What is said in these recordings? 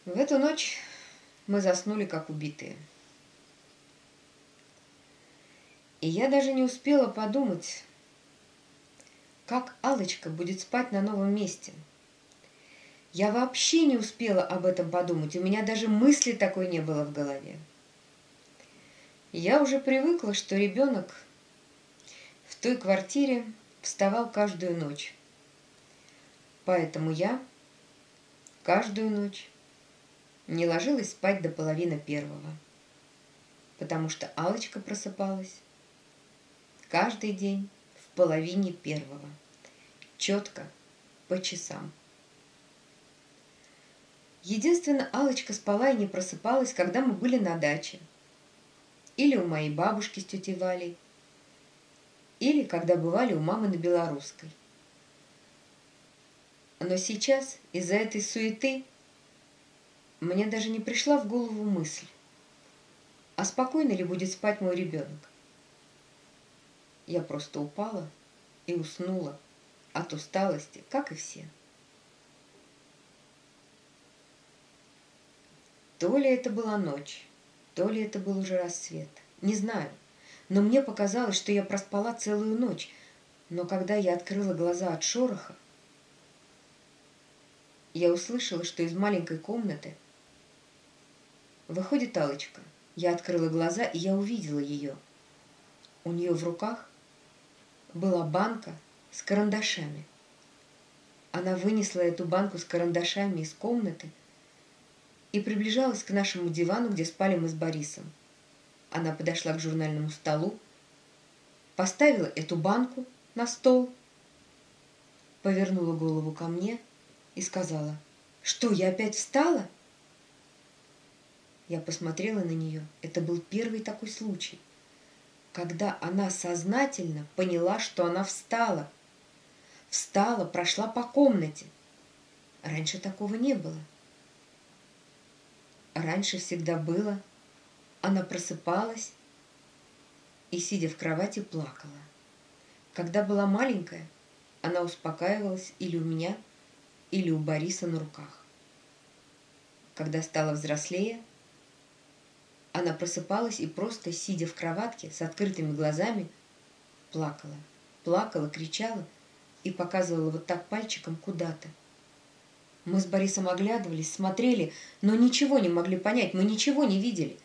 В эту ночь мы заснули, как убитые. И я даже не успела подумать, как Аллочка будет спать на новом месте. Я вообще не успела об этом подумать, у меня даже мысли такой не было в голове. Я уже привыкла, что ребенок в той квартире вставал каждую ночь. Поэтому я каждую ночь не ложилась спать до 1:30, потому что Аллочка просыпалась каждый день в 1:30, четко, по часам. Единственное, Аллочка спала и не просыпалась, когда мы были на даче, или у моей бабушки с тетей Валей, или когда бывали у мамы на Белорусской. Но сейчас из-за этой суеты мне даже не пришла в голову мысль, а спокойно ли будет спать мой ребенок. Я просто упала и уснула от усталости, как и все. То ли это была ночь, то ли это был уже рассвет, не знаю, но мне показалось, что я проспала целую ночь, но когда я открыла глаза от шороха, я услышала, что из маленькой комнаты выходит Аллочка. Я открыла глаза, и я увидела ее. У нее в руках была банка с карандашами. Она вынесла эту банку с карандашами из комнаты и приближалась к нашему дивану, где спали мы с Борисом. Она подошла к журнальному столу, поставила эту банку на стол, повернула голову ко мне и сказала: «Что, я опять встала?» Я посмотрела на нее. Это был первый такой случай, когда она сознательно поняла, что она встала. Встала, прошла по комнате. Раньше такого не было. Раньше всегда было: она просыпалась и, сидя в кровати, плакала. Когда была маленькая, она успокаивалась или у меня, или у Бориса на руках. Когда стала взрослее, она просыпалась и просто, сидя в кроватке с открытыми глазами, плакала. Плакала, кричала и показывала вот так пальчиком куда-то. Мы с Борисом оглядывались, смотрели, но ничего не могли понять, мы ничего не видели.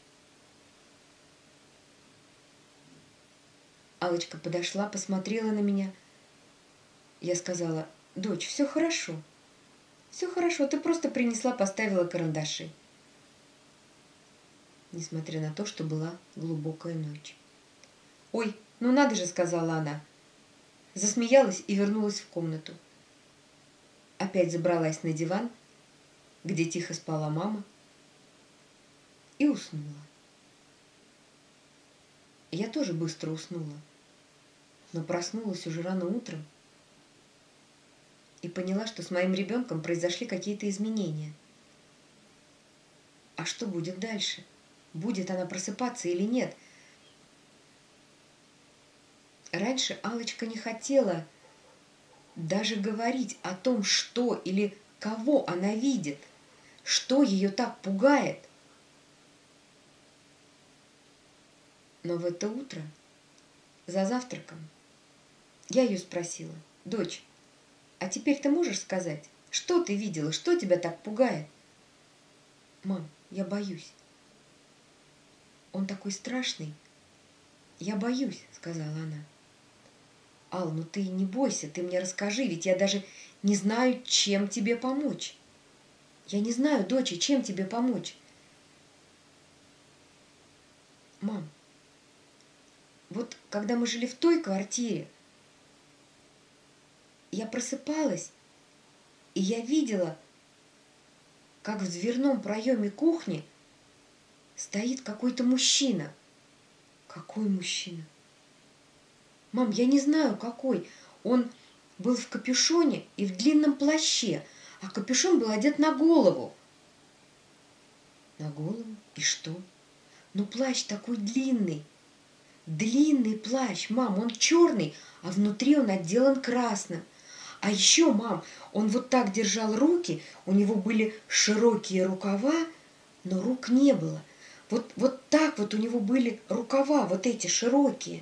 Аллочка подошла, посмотрела на меня. Я сказала: «Дочь, все хорошо, ты просто принесла, поставила карандаши». Несмотря на то, что была глубокая ночь. «Ой, ну надо же», — сказала она. Засмеялась и вернулась в комнату. Опять забралась на диван, где тихо спала мама, и уснула. Я тоже быстро уснула, но проснулась уже рано утром и поняла, что с моим ребенком произошли какие-то изменения. А что будет дальше? Будет она просыпаться или нет? Раньше Аллочка не хотела даже говорить о том, что или кого она видит, что ее так пугает. Но в это утро, за завтраком, я ее спросила: «Дочь, а теперь ты можешь сказать, что ты видела, что тебя так пугает?» «Мам, я боюсь. Он такой страшный. Я боюсь», — сказала она. «Ал, ну ты не бойся, ты мне расскажи, ведь я даже не знаю, чем тебе помочь». «Я не знаю, дочь, чем тебе помочь?» «Мам, вот когда мы жили в той квартире, я просыпалась, и я видела, как в дверном проеме кухни стоит какой-то мужчина». «Какой мужчина?» «Мам, я не знаю, какой. Он был в капюшоне и в длинном плаще, а капюшон был одет на голову». «На голову? И что?» «Ну, плащ такой длинный. Длинный плащ, мам, он черный, а внутри он отделан красным. А еще, мам, он вот так держал руки, у него были широкие рукава, но рук не было. Вот так вот у него были рукава, вот эти широкие.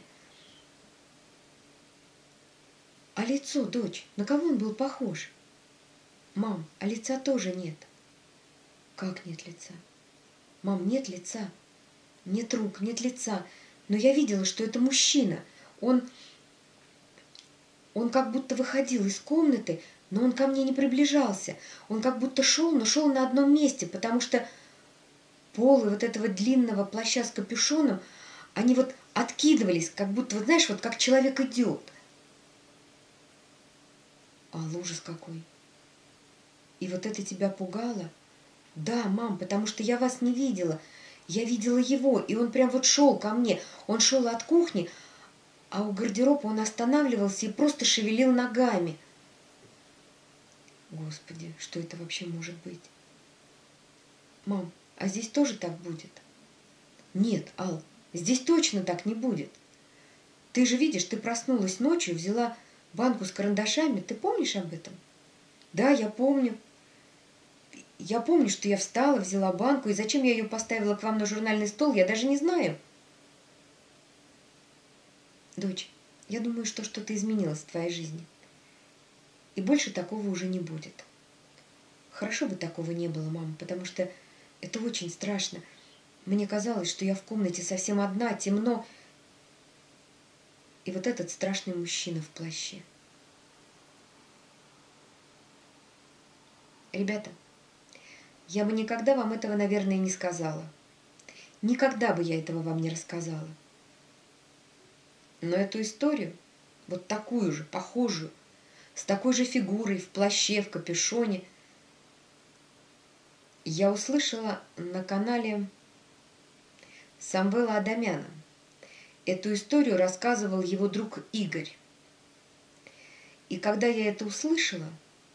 А лицо, дочь, на кого он был похож? Мам, а лица тоже нет. Как нет лица? Мам, нет лица. Нет рук, нет лица. Но я видела, что это мужчина. Он как будто выходил из комнаты, но он ко мне не приближался. Он как будто шел, но шел на одном месте, потому что полы вот этого длинного плаща с капюшоном, они вот откидывались, как будто, вот знаешь, вот как человек идет. А ужас какой. И вот это тебя пугало? Да, мам, потому что я вас не видела. Я видела его, и он прям вот шел ко мне. Он шел от кухни, а у гардероба он останавливался и просто шевелил ногами. Господи, что это вообще может быть? Мам, а здесь тоже так будет? Нет, Ал, здесь точно так не будет. Ты же видишь, ты проснулась ночью, взяла банку с карандашами. Ты помнишь об этом? Да, я помню. Я помню, что я встала, взяла банку, и зачем я ее поставила к вам на журнальный стол, я даже не знаю. Дочь, я думаю, что что-то изменилось в твоей жизни. И больше такого уже не будет. Хорошо бы такого не было, мама, потому что это очень страшно. Мне казалось, что я в комнате совсем одна, темно. И вот этот страшный мужчина в плаще. Ребята, я бы никогда вам этого, наверное, не сказала. Никогда бы я этого вам не рассказала. Но эту историю, вот такую же, похожую, с такой же фигурой, в плаще, в капюшоне, я услышала на канале Самвела Адамяна. Эту историю рассказывал его друг Игорь. И когда я это услышала,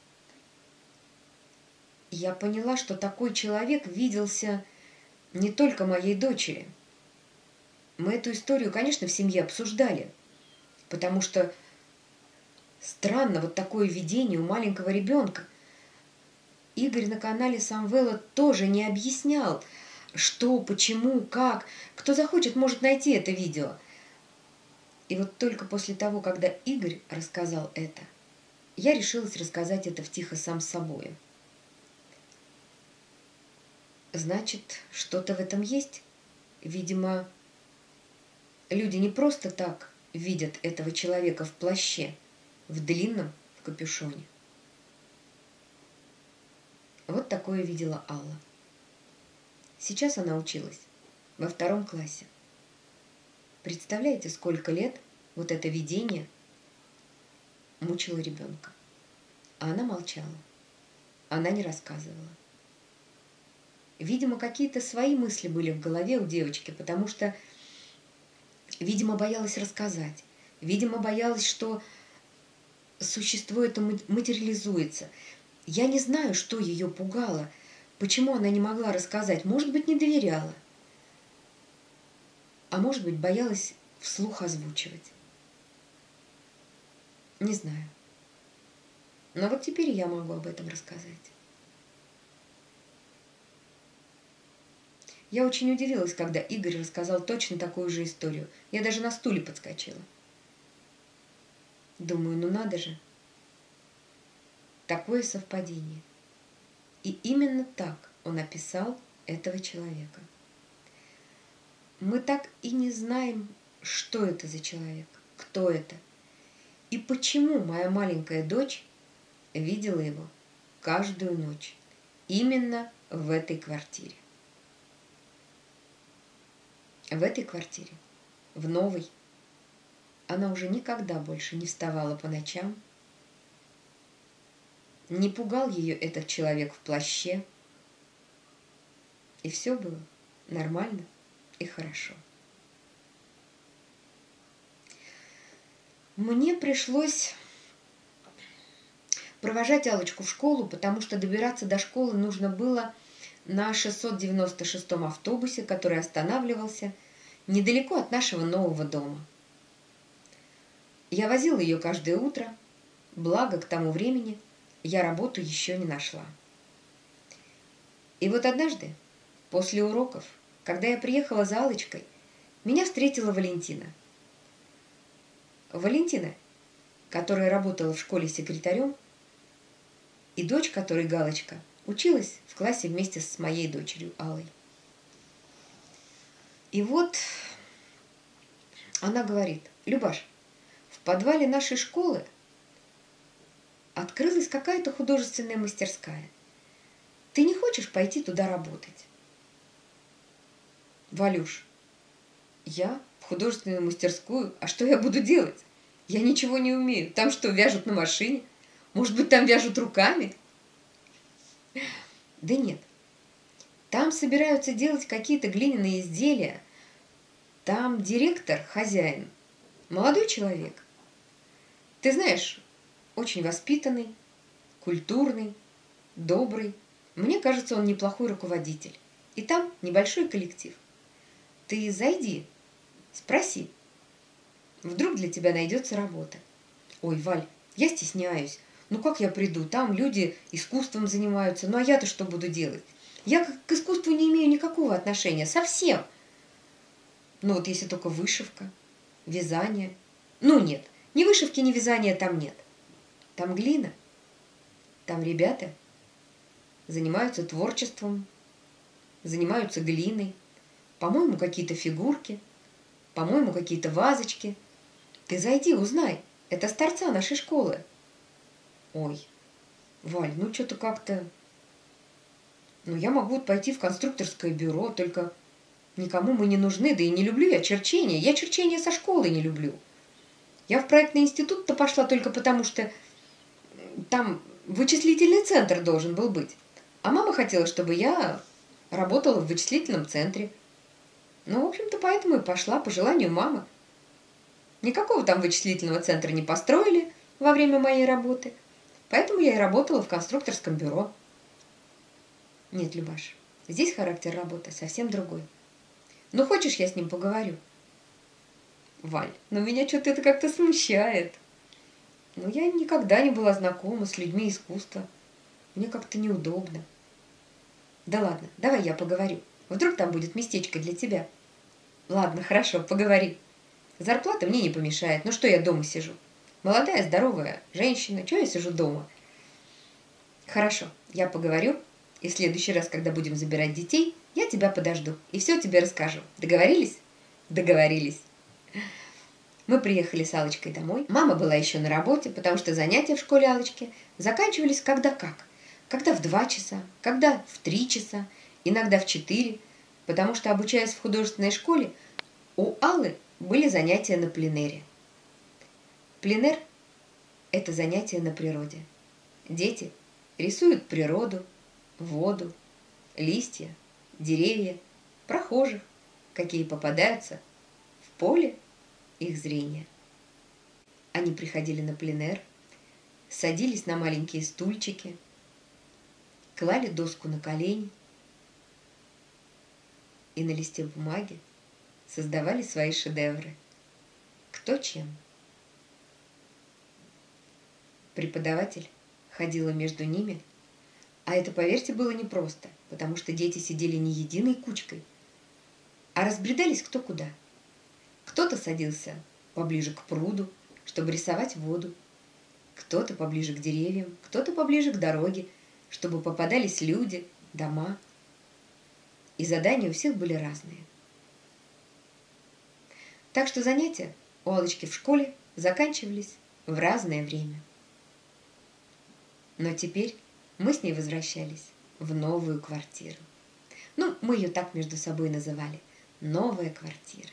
я поняла, что такой человек виделся не только моей дочери. Мы эту историю, конечно, в семье обсуждали, потому что странно вот такое видение у маленького ребенка. Игорь на канале Самвела тоже не объяснял, что, почему, как. Кто захочет, может найти это видео. И вот только после того, когда Игорь рассказал это, я решилась рассказать это втихо сам с собой. Значит, что-то в этом есть. Видимо, люди не просто так видят этого человека в плаще, в длинном, в капюшоне. Вот такое видела Алла. Сейчас она училась во 2 классе. Представляете, сколько лет вот это видение мучило ребенка? А она молчала. Она не рассказывала. Видимо, какие-то свои мысли были в голове у девочки, потому что, видимо, боялась рассказать. Видимо, боялась, что существо это материализуется. Я не знаю, что ее пугало, почему она не могла рассказать. Может быть, не доверяла. А может быть, боялась вслух озвучивать. Не знаю. Но вот теперь я могу об этом рассказать. Я очень удивилась, когда Игорь рассказал точно такую же историю. Я даже на стуле подскочила. Думаю, ну надо же. Такое совпадение. И именно так он описал этого человека. Мы так и не знаем, что это за человек, кто это. И почему моя маленькая дочь видела его каждую ночь именно в этой квартире. В этой квартире, в новой, она уже никогда больше не вставала по ночам, не пугал ее этот человек в плаще, и все было нормально и хорошо. Мне пришлось провожать Аллочку в школу, потому что добираться до школы нужно было на 696-м автобусе, который останавливался недалеко от нашего нового дома. Я возила ее каждое утро, Благо, к тому времени я работу еще не нашла. И вот однажды, после уроков, когда я приехала за Аллочкой, меня встретила Валентина. Валентина, которая работала в школе секретарем, и дочь которой, Галочка, училась в классе вместе с моей дочерью Аллой. И вот она говорит: Любаш, в подвале нашей школы открылась какая-то художественная мастерская. Ты не хочешь пойти туда работать? Валюш, я в художественную мастерскую? А что я буду делать? Я ничего не умею. Там что, вяжут на машине? Может быть, там вяжут руками? Да нет. Там собираются делать какие-то глиняные изделия. Там директор, хозяин, молодой человек. Ты знаешь, очень воспитанный, культурный, добрый. Мне кажется, он неплохой руководитель. И там небольшой коллектив. Ты зайди, спроси. Вдруг для тебя найдется работа. Ой, Валь, я стесняюсь. Ну как я приду? Там люди искусством занимаются. Ну а я-то что буду делать? Я к искусству не имею никакого отношения. Совсем. Ну вот если только вышивка, вязание. Ну нет, ни вышивки, ни вязания там нет. Там глина. Там ребята занимаются творчеством, занимаются глиной. По-моему, какие-то фигурки, по-моему, какие-то вазочки. Ты зайди, узнай. Это с торца нашей школы. Ой, Валь, ну что-то как-то... Ну, я могу пойти в конструкторское бюро, только никому мы не нужны, да и не люблю я черчение. Я черчение со школы не люблю. Я в проектный институт-то пошла только потому, что там вычислительный центр должен был быть. А мама хотела, чтобы я работала в вычислительном центре. Ну, в общем-то, поэтому и пошла, по желанию мамы. Никакого там вычислительного центра не построили во время моей работы, поэтому я и работала в конструкторском бюро. Нет, Любаш, здесь характер работы совсем другой. Ну, хочешь, я с ним поговорю? Валь, но меня что-то это как-то смущает. Ну, я никогда не была знакома с людьми искусства. Мне как-то неудобно. Да ладно, давай я поговорю. Вдруг там будет местечко для тебя. Ладно, хорошо, поговори. Зарплата мне не помешает. Ну что я дома сижу? Молодая, здоровая женщина. Чего я сижу дома? Хорошо, я поговорю. И в следующий раз, когда будем забирать детей, я тебя подожду. И все тебе расскажу. Договорились? Договорились. Мы приехали с Аллочкой домой. Мама была еще на работе, потому что занятия в школе Аллочки заканчивались когда как. Когда в 2 часа, когда в 3 часа, иногда в 4, потому что, обучаясь в художественной школе, у Аллы были занятия на пленэре. Пленэр – это занятие на природе. Дети рисуют природу, воду, листья, деревья, прохожих, какие попадаются в поле их зрения. Они приходили на пленэр, садились на маленькие стульчики, клали доску на колени и на листе бумаги создавали свои шедевры. Кто чем. Преподаватель ходила между ними, а это, поверьте, было непросто, потому что дети сидели не единой кучкой, а разбредались кто куда. Кто-то садился поближе к пруду, чтобы рисовать воду, кто-то поближе к деревьям, кто-то поближе к дороге, чтобы попадались люди, дома. И задания у всех были разные. Так что занятия у Аллочки в школе заканчивались в разное время. Но теперь мы с ней возвращались в новую квартиру. Ну, мы ее так между собой называли. Новая квартира.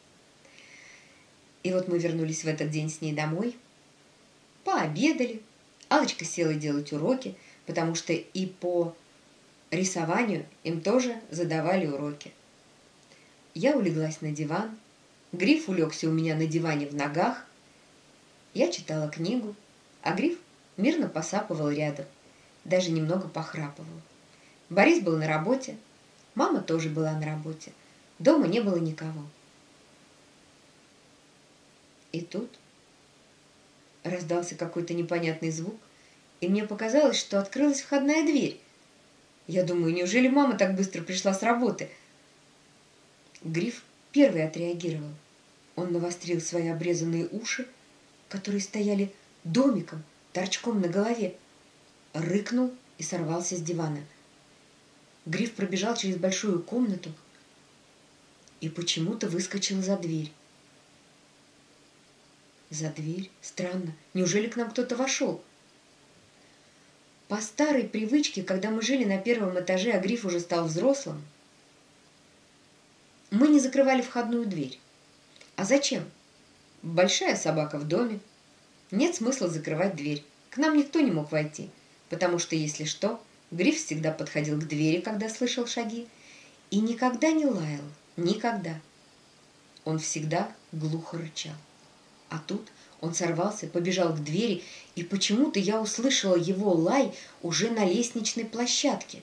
И вот мы вернулись в этот день с ней домой, пообедали. Аллочка села делать уроки, потому что и по рисованию им тоже задавали уроки. Я улеглась на диван, Гриф улегся у меня на диване в ногах. Я читала книгу, а Гриф мирно посапывал рядом, даже немного похрапывал. Борис был на работе, мама тоже была на работе, дома не было никого. И тут Раздался какой-то непонятный звук, и мне показалось, что открылась входная дверь. Я думаю, неужели мама так быстро пришла с работы? Гриф первый отреагировал. Он навострил свои обрезанные уши, которые стояли домиком, торчком на голове, рыкнул и сорвался с дивана. Гриф пробежал через большую комнату и почему-то выскочил за дверь. За дверь? Странно. Неужели к нам кто-то вошел? По старой привычке, когда мы жили на первом этаже, а Гриф уже стал взрослым, мы не закрывали входную дверь. А зачем? Большая собака в доме. Нет смысла закрывать дверь. К нам никто не мог войти, потому что, если что, Гриф всегда подходил к двери, когда слышал шаги, и никогда не лаял. Никогда. Он всегда глухо рычал. А тут он сорвался, побежал к двери, и почему-то я услышала его лай уже на лестничной площадке.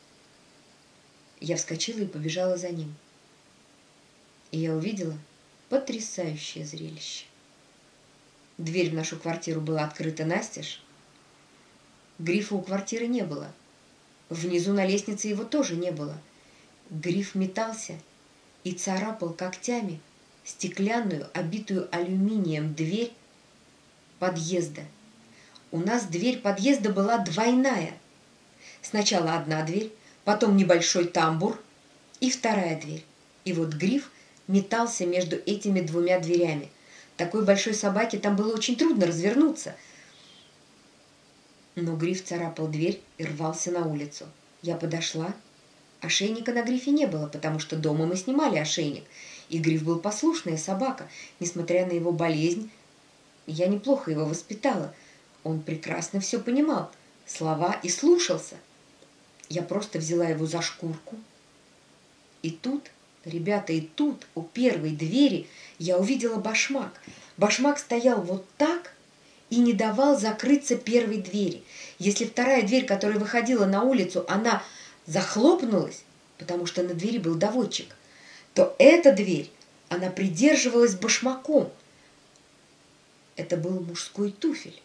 Я вскочила и побежала за ним. И я увидела потрясающее зрелище. Дверь в нашу квартиру была открыта настежь. Грифа у квартиры не было. Внизу на лестнице его тоже не было. Гриф метался и царапал когтями стеклянную, обитую алюминием дверь подъезда. У нас дверь подъезда была двойная. Сначала одна дверь, потом небольшой тамбур и вторая дверь. И вот Гриф метался между этими двумя дверями. Такой большой собаке там было очень трудно развернуться. Но Гриф царапал дверь и рвался на улицу. Я подошла. Ошейника на Грифе не было, потому что дома мы снимали ошейник. И Гриф был послушная собака, несмотря на его болезнь. Я неплохо его воспитала. Он прекрасно все понимал, слова и слушался. Я просто взяла его за шкурку. И тут, ребята, и тут, у первой двери, я увидела башмак. Башмак стоял вот так и не давал закрыться первой двери. Если вторая дверь, которая выходила на улицу, она захлопнулась, потому что на двери был доводчик, то эта дверь, она придерживалась башмаком. Это был мужской туфель.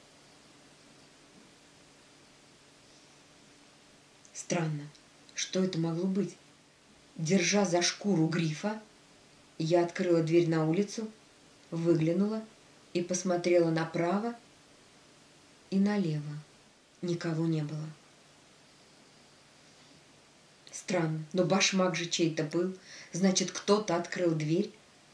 Странно, что это могло быть? Держа за шкуру Грифа, я открыла дверь на улицу, выглянула и посмотрела направо и налево. Никого не было. Странно, но башмак же чей-то был. Значит, кто-то открыл дверь.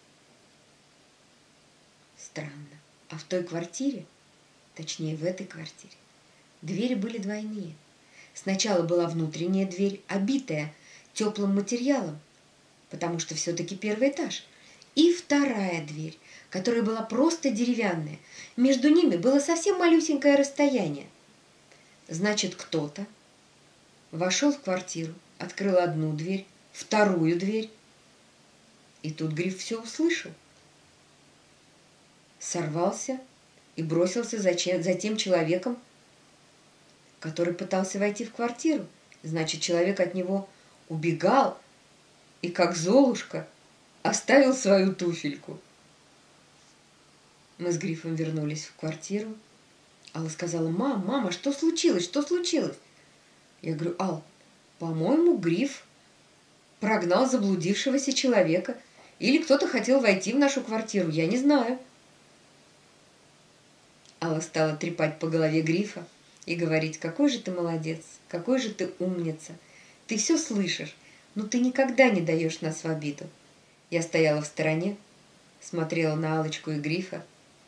Странно. А в той квартире, точнее в этой квартире, двери были двойные. Сначала была внутренняя дверь, обитая теплым материалом, потому что все-таки первый этаж. И вторая дверь, которая была просто деревянная. Между ними было совсем малюсенькое расстояние. Значит, кто-то вошел в квартиру, открыл одну дверь, вторую дверь. И тут Гриф все услышал. Сорвался и бросился за тем человеком, который пытался войти в квартиру. Значит, человек от него убегал и, как Золушка, оставил свою туфельку. Мы с Грифом вернулись в квартиру. Алла сказала: мама, что случилось? Что случилось? Я говорю: Ал, по-моему, Гриф прогнал заблудившегося человека. Или кто-то хотел войти в нашу квартиру, я не знаю. Алла стала трепать по голове Грифа и говорить: какой же ты молодец, какой же ты умница. Ты все слышишь, но ты никогда не даешь нас в обиду. Я стояла в стороне, смотрела на Аллочку и Грифа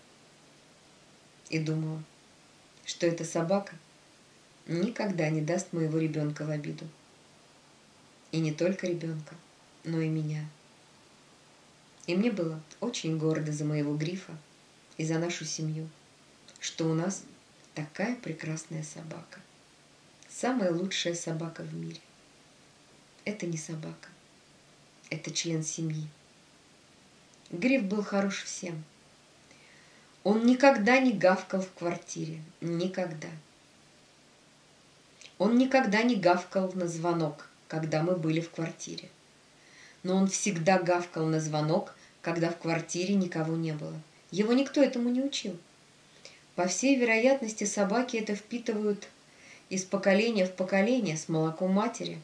и думала, что эта собака никогда не даст моего ребенка в обиду. И не только ребенка, но и меня. И мне было очень гордо за моего Грифа и за нашу семью, что у нас такая прекрасная собака. Самая лучшая собака в мире. Это не собака, это член семьи. Гриф был хорош всем. Он никогда не гавкал в квартире. Никогда. Он никогда не гавкал на звонок, когда мы были в квартире. Но он всегда гавкал на звонок, когда в квартире никого не было. Его никто этому не учил. По всей вероятности, собаки это впитывают из поколения в поколение с молоком матери.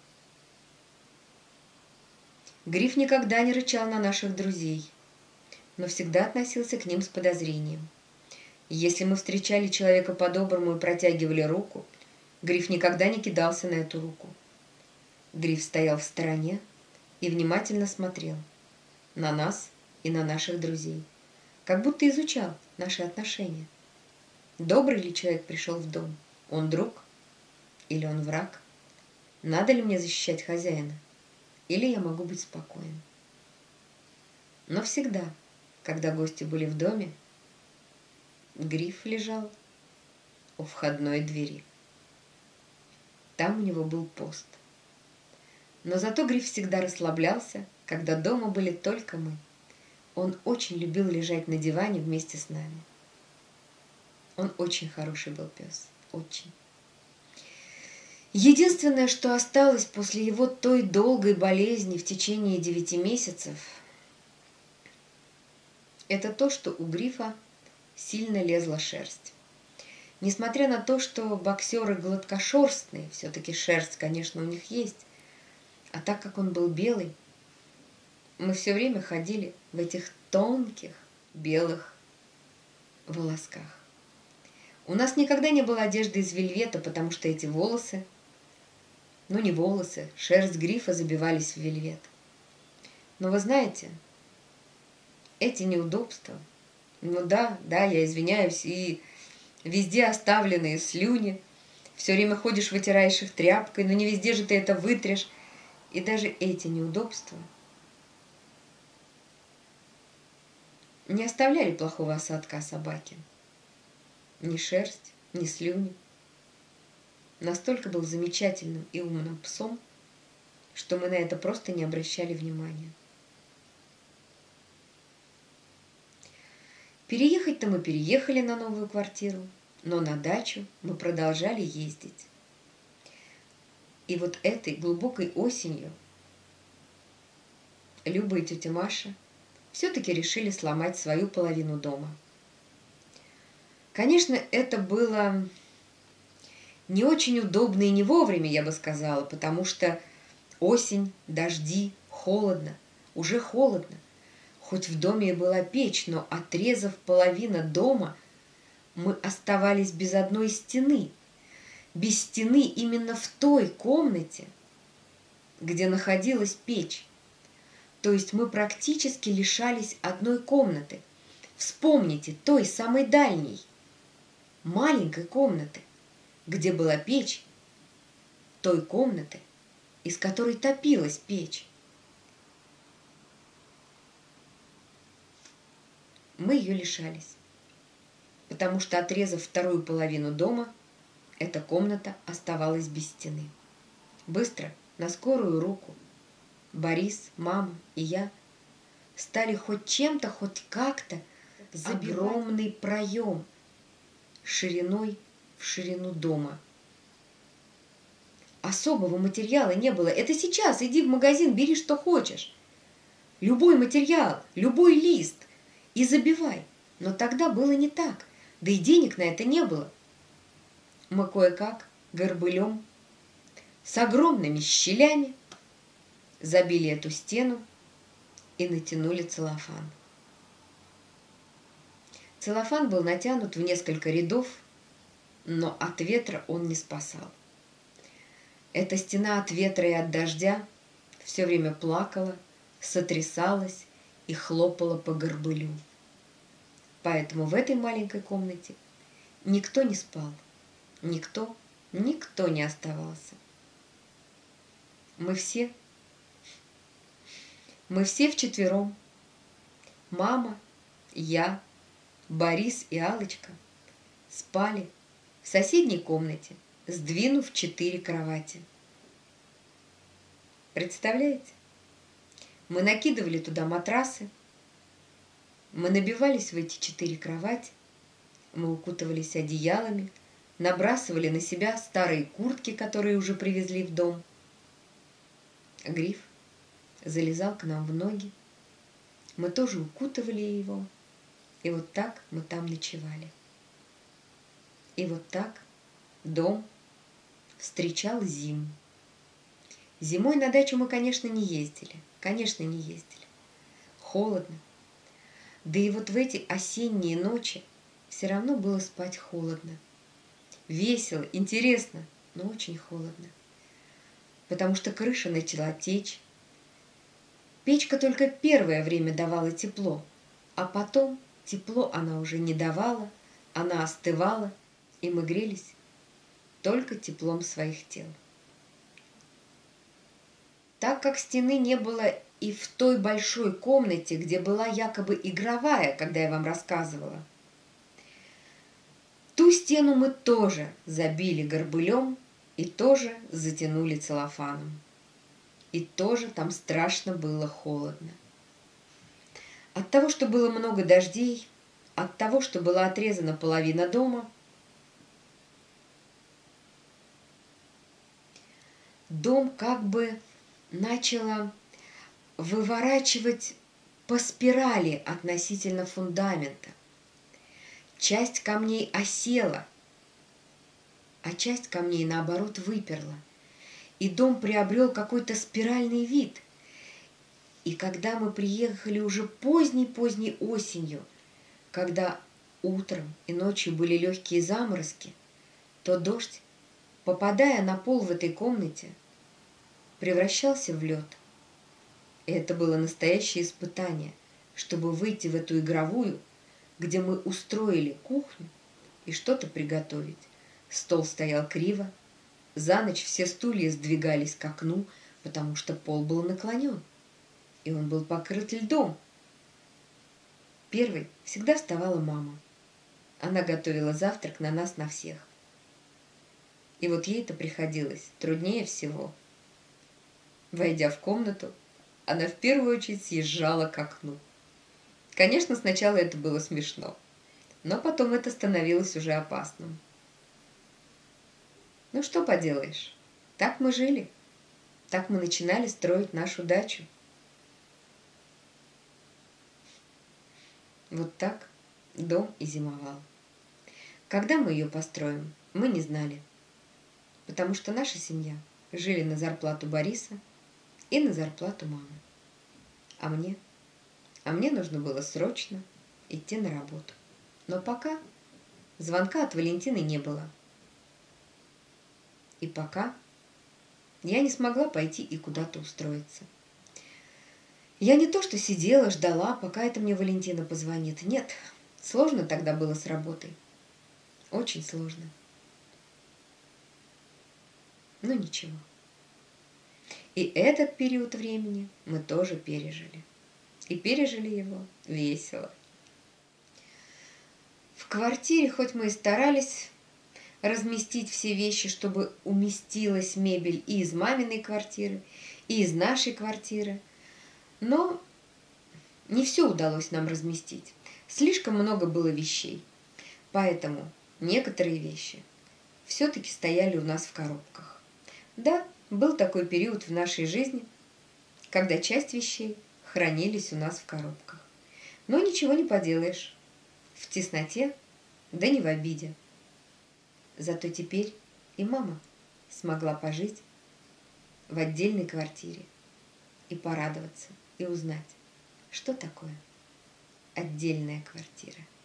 Гриф никогда не рычал на наших друзей, но всегда относился к ним с подозрением. Если мы встречали человека по-доброму и протягивали руку, Гриф никогда не кидался на эту руку. Гриф стоял в стороне и внимательно смотрел на нас и на наших друзей, как будто изучал наши отношения. Добрый ли человек пришел в дом? Он друг или он враг? Надо ли мне защищать хозяина? Или я могу быть спокоен? Но всегда, когда гости были в доме, Гриф лежал у входной двери. Там у него был пост. Но зато Гриф всегда расслаблялся, когда дома были только мы. Он очень любил лежать на диване вместе с нами. Он очень хороший был пес. Очень. Единственное, что осталось после его той долгой болезни в течение 9 месяцев, это то, что у Грифа сильно лезла шерсть. Несмотря на то, что боксеры гладкошерстные, все-таки шерсть, конечно, у них есть, а так как он был белый, мы все время ходили в этих тонких белых волосках. У нас никогда не было одежды из вельвета, потому что эти волосы, ну не волосы, шерсть Грифа забивались в вельвет. Но вы знаете, эти неудобства, ну да, я извиняюсь, и везде оставленные слюни, все время ходишь, вытираешь их тряпкой, но не везде же ты это вытрешь. И даже эти неудобства не оставляли плохого осадка о собаке. Ни шерсть, ни слюни. Настолько был замечательным и умным псом, что мы на это просто не обращали внимания. Переехать-то мы переехали на новую квартиру, но на дачу мы продолжали ездить. И вот этой глубокой осенью Люба и тетя Маша все-таки решили сломать свою половину дома. Конечно, это было не очень удобно и не вовремя, я бы сказала, потому что осень, дожди, холодно, уже холодно. Хоть в доме и была печь, но, отрезав половину дома, мы оставались без одной стены. Без стены именно в той комнате, где находилась печь. То есть мы практически лишались одной комнаты. Вспомните, той самой дальней, маленькой комнаты, где была печь, той комнаты, из которой топилась печь. Мы ее лишались, потому что, отрезав вторую половину дома, эта комната оставалась без стены. Быстро, на скорую руку, Борис, мама и я стали хоть чем-то, хоть как-то забивать огромный проем шириной в ширину дома. Особого материала не было. Это сейчас иди в магазин, бери что хочешь. Любой материал, любой лист и забивай. Но тогда было не так, да и денег на это не было. Мы кое-как горбылем с огромными щелями забили эту стену и натянули целлофан. Целлофан был натянут в несколько рядов, но от ветра он не спасал. Эта стена от ветра и от дождя все время плакала, сотрясалась и хлопала по горбылю. Поэтому в этой маленькой комнате никто не спал, никто не оставался. Мы все вчетвером, мама, я, Борис и Аллочка, спали в соседней комнате, сдвинув 4 кровати. Представляете? Мы накидывали туда матрасы, мы набивались в эти 4 кровати, мы укутывались одеялами, набрасывали на себя старые куртки, которые уже привезли в дом. Гриф залезал к нам в ноги, мы тоже укутывали его, и вот так мы там ночевали. И вот так дом встречал зиму. Зимой на дачу мы, конечно, не ездили. Конечно, не ездили. Холодно. Да и вот в эти осенние ночи все равно было спать холодно. Весело, интересно, но очень холодно. Потому что крыша начала течь. Печка только первое время давала тепло, а потом тепло она уже не давала, она остывала, и мы грелись только теплом своих тел. Так как стены не было и в той большой комнате, где была якобы игровая, когда я вам рассказывала, ту стену мы тоже забили горбылем и тоже затянули целлофаном. И тоже там страшно было холодно. От того, что было много дождей, от того, что была отрезана половина дома, дом как бы начало выворачивать по спирали относительно фундамента. Часть камней осела, а часть камней, наоборот, выперла. И дом приобрел какой-то спиральный вид. И когда мы приехали уже поздней-поздней осенью, когда утром и ночью были легкие заморозки, то дождь, попадая на пол в этой комнате, превращался в лед. И это было настоящее испытание, чтобы выйти в эту игровую, где мы устроили кухню и что-то приготовить. Стол стоял криво, за ночь все стулья сдвигались к окну, потому что пол был наклонен, и он был покрыт льдом. Первой всегда вставала мама. Она готовила завтрак на нас, на всех. И вот ей-то приходилось труднее всего. Войдя в комнату, она в первую очередь съезжала к окну. Конечно, сначала это было смешно, но потом это становилось уже опасным. Ну что поделаешь, так мы жили, так мы начинали строить нашу дачу. Вот так дом и зимовал. Когда мы ее построим, мы не знали, потому что наша семья жили на зарплату Бориса и на зарплату мамы. А мне нужно было срочно идти на работу. Но пока звонка от Валентины не было. И пока я не смогла пойти и куда-то устроиться. Я не то что сидела, ждала, пока это мне Валентина позвонит. Нет, сложно тогда было с работой. Очень сложно. Но ничего. И этот период времени мы тоже пережили. И пережили его весело. В квартире, хоть мы и старались разместить все вещи, чтобы уместилась мебель и из маминой квартиры, и из нашей квартиры, но не все удалось нам разместить. Слишком много было вещей. Поэтому некоторые вещи все-таки стояли у нас в коробках. Да, был такой период в нашей жизни, когда часть вещей хранились у нас в коробках. Но ничего не поделаешь. В тесноте, да не в обиде. Зато теперь и мама смогла пожить в отдельной квартире и порадоваться, и узнать, что такое отдельная квартира.